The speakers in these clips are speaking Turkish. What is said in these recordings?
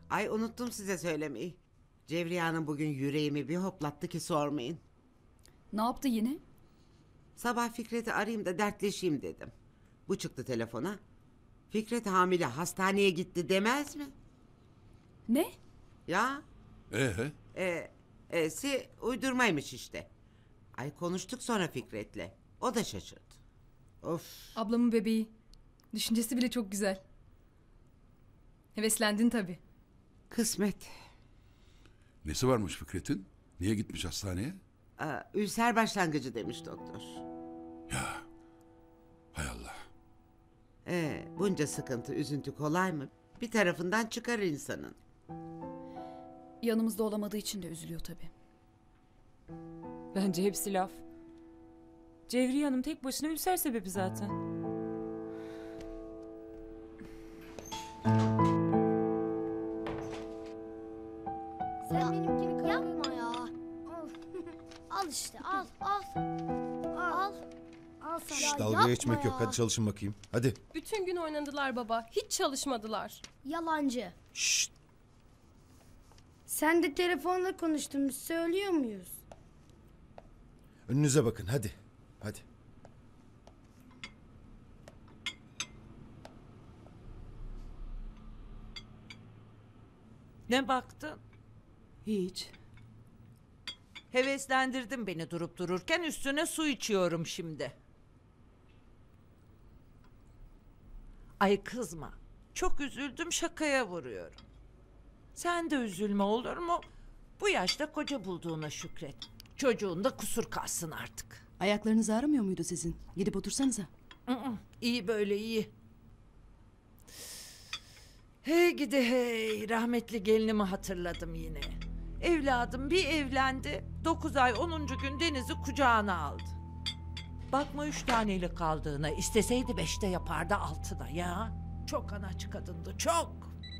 Ay unuttum size söylemeyi. Cevriye Hanım bugün yüreğimi bir hoplattı ki sormayın. Ne yaptı yine? Sabah Fikret'i arayayım da dertleşeyim dedim. Bu çıktı telefona. Fikret hamile, hastaneye gitti demez mi? Ne? Ya Ee? uydurmaymış işte. Ay konuştuk sonra Fikret'le. O da şaşırdı. Of. Ablamın bebeği. Düşüncesi bile çok güzel. Heveslendin tabii. Kısmet. Nesi varmış Fikret'in? Niye gitmiş hastaneye? Ülser başlangıcı demiş doktor. Ya, hay Allah. Bunca sıkıntı, üzüntü kolay mı? Bir tarafından çıkar insanın. Yanımızda olamadığı için de üzülüyor tabii. Bence hepsi laf. Cevriye Hanım tek başına ülser sebebi zaten. Sen benimkini kırma ya. Al işte al. Al sen. Şş, Ya dalga yapma geçmek yok. ya. Hadi çalışın bakayım. Hadi. Bütün gün oynadılar baba. Hiç çalışmadılar. Yalancı. Şşt. Sen de telefonla konuştuğumuzu söylüyor muyuz? Önünüze bakın. Hadi. Hadi. Ne baktın? Hiç. Heveslendirdin beni durup dururken, üstüne su içiyorum şimdi. Ay kızma. Çok üzüldüm, şakaya vuruyorum. Sen de üzülme olur mu? Bu yaşta koca bulduğuna şükret. Çocuğun da kusur kalsın artık. Ayaklarınız ağrımıyor muydu sizin? Gidip otursanıza. İyi böyle iyi. Hey gidi hey, rahmetli gelinimi hatırladım yine. Evladım bir evlendi, 9 ay 10. gün Deniz'i kucağına aldı. Bakma 3 taneyle kaldığına, isteseydi 5'te yapardı 6'da ya. Çok anaç kadındı, çok.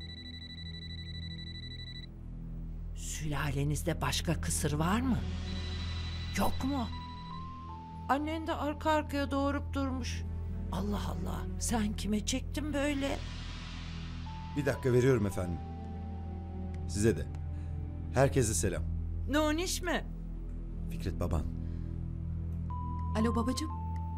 Sülalenizde başka kısır var mı? Yok mu? Annen de arka arkaya doğurup durmuş. Allah Allah, sen kime çektin böyle? Bir dakika veriyorum efendim. Size de. Herkese selam. Nuniş mi? Fikret baban. Alo babacığım.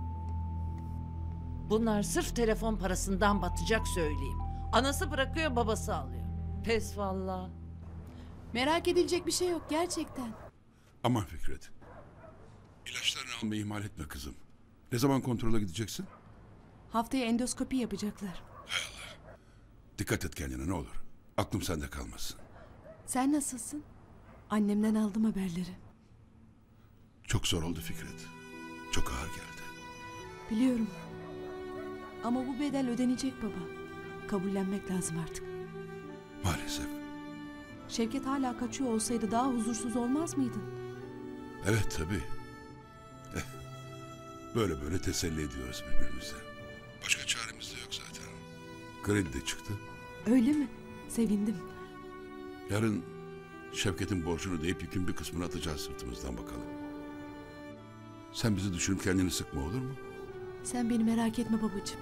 Bunlar sırf telefon parasından batacak söyleyeyim. Anası bırakıyor, babası alıyor. Pes valla. Merak edilecek bir şey yok gerçekten. Aman Fikret. İlaçlarını almayı ihmal etme kızım. Ne zaman kontrola gideceksin? Haftaya endoskopi yapacaklar. Dikkat et kendine ne olur. Aklım sende kalmasın. Sen nasılsın? Annemden aldım haberleri. Çok zor oldu Fikret. Çok ağır geldi. Biliyorum. Ama bu bedel ödenecek baba. Kabullenmek lazım artık. Maalesef. Şevket hala kaçıyor olsaydı daha huzursuz olmaz mıydın? Evet tabii. Eh, böyle böyle teselli ediyoruz birbirimize. Başka çaremiz de yok zaten. Kredi de çıktı. Öyle mi? Sevindim. Yarın Şevket'in borcunu ödeyip yükün bir kısmını atacağız sırtımızdan bakalım. Sen bizi düşünüp kendini sıkma olur mu? Sen beni merak etme babacığım.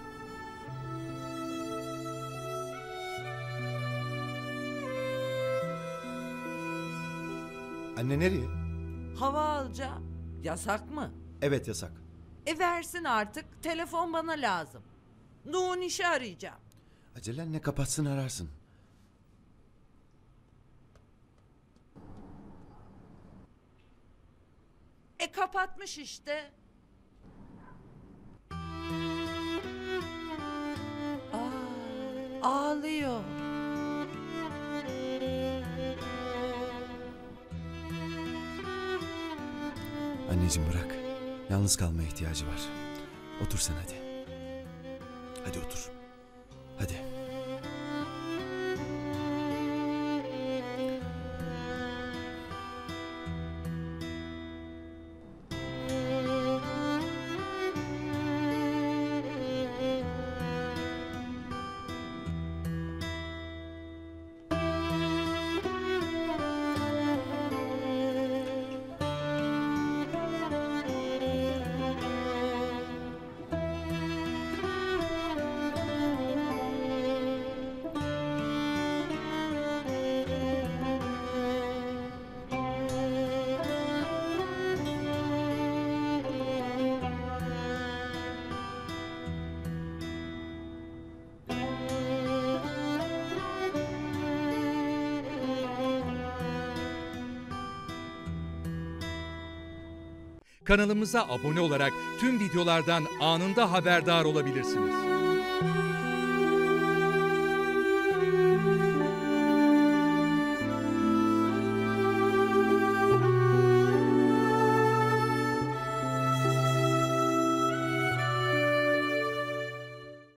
Anne nereye? Hava alacağım. Yasak mı? Evet yasak. Versin artık. Telefon bana lazım. Nuniş'i arayacağım. Acelen ne kapatsın ararsın. Kapatmış işte. Ağlıyor. Anneciğim bırak. Yalnız kalmaya ihtiyacı var. Otur sen hadi. Hadi otur. Hadi. Kanalımıza abone olarak tüm videolardan anında haberdar olabilirsiniz.